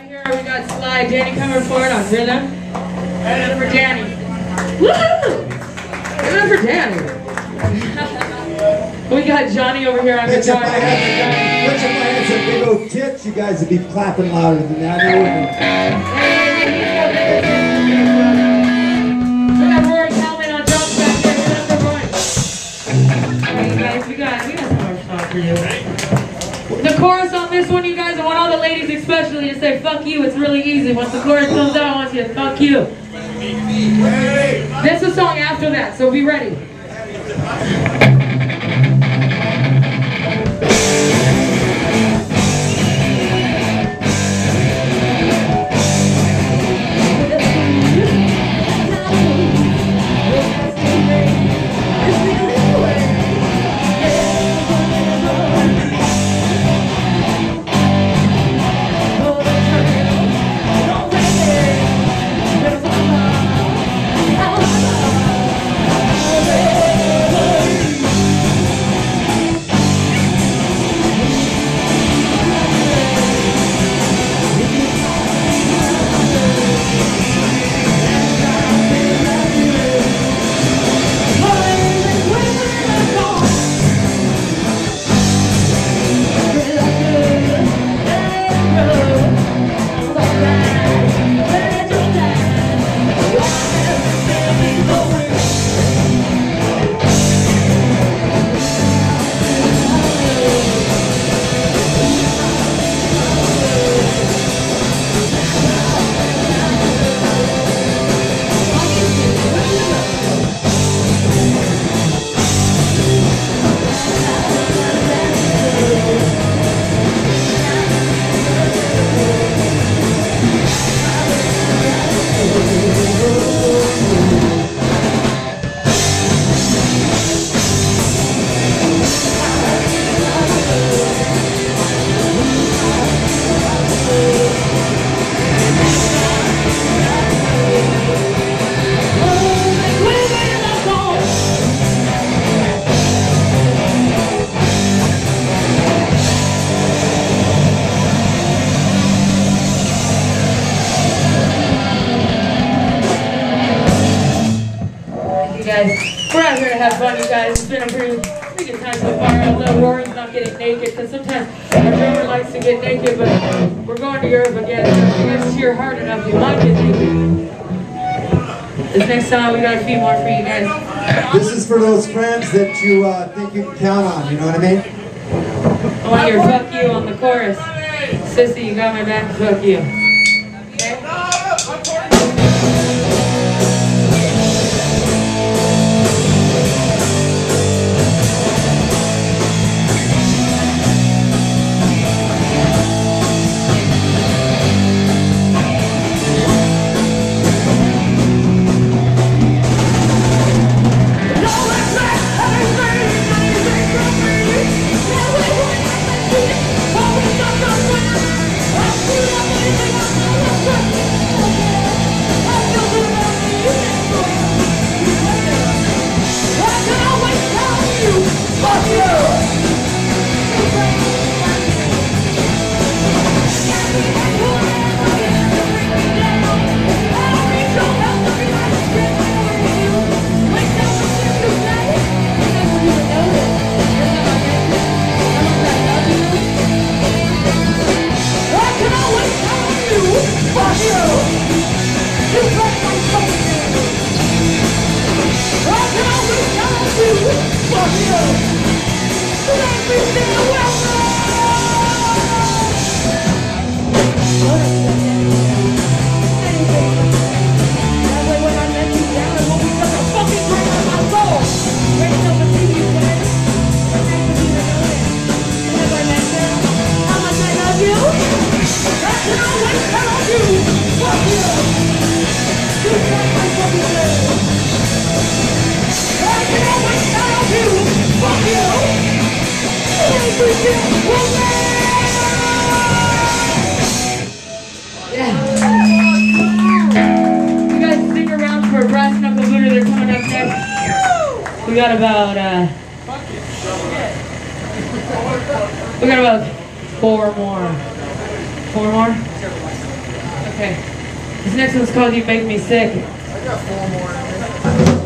Here we got Sly, Danny coming forward on rhythm. And for Danny. Woohoo! Give it up for Danny. We got Johnny over here on guitar. If I had some big old tits, you guys would be clapping louder than that. We got Rory Calvin on drums back there. Give it up for Rory. Hey guys, we got some more stuff for you. The chorus on this one, you guys, I want all the ladies especially to say fuck you. It's really easy. Once the chorus comes out, I want you to fuck you. There's a song after that, so be ready. We're out here to have fun, you guys. It's been a pretty good time so far. Although Rory's not getting naked, because sometimes our drummer likes to get naked, but we're going to Europe again. So if you guys cheer hard enough, you might get naked. This next song, we got a few more for you guys. This is for those friends that you think you can count on, you know what I mean? I want your fuck you on the chorus. Sissy, you got my back, fuck you. Okay? We got about 4 more. 4 more? Okay. This next one's called You Make Me Sick. I got 4 more in there.